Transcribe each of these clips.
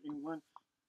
one.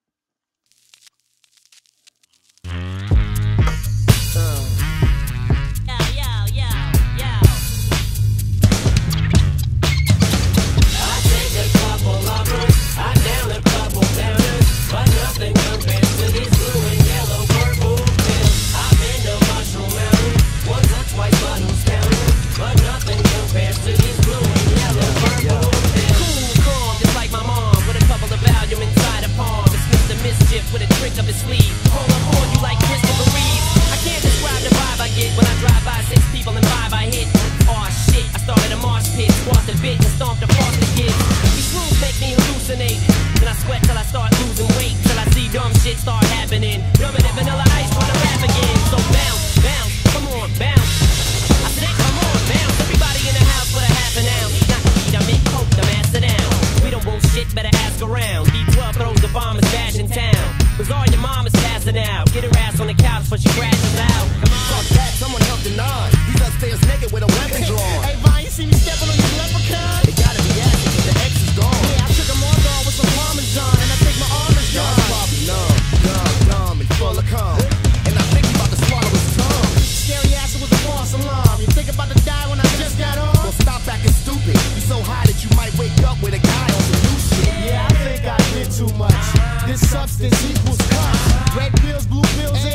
With a trick of his sleeve, hold on you like Christopher Reeve. I can't describe the vibe I get when I drive by 6 people and 5 I hit. Aw shit, I started a marsh pit, squashed a bit and stomped the foster kids. These rules make me hallucinate, then I sweat till I start losing weight, till I see dumb shit start happening. Dumber than Vanilla Ice trying to rap again. So bounce, bounce, come on, bounce. I said come on, bounce. Everybody in the house for a half an ounce. Not to eat, I make coke to master down. We don't want shit, better ask around. D12 throws the bomb and bash in town. Bizarre, your mom is passing out. Get her ass on the couch before she crashes out. Fuck that, someone help the nod. He's upstairs naked with a weapon drawn. Hey, Vine, you see me stepping on these leprechauns? It gotta be acid, cause the X is gone. Yeah, I took them all dog with some Parmesan, and I think my arm is Y'all gone. probably numb, and full of cum. And I think he about to swallow his tongue. Scary ass, it was a false alarm. You think about to die when I just got on? Well, stop acting stupid. You so high that you might wake up with a guy on some new shit. Yeah, I think I did too much. This substance equals cups. Red pills, blue pills,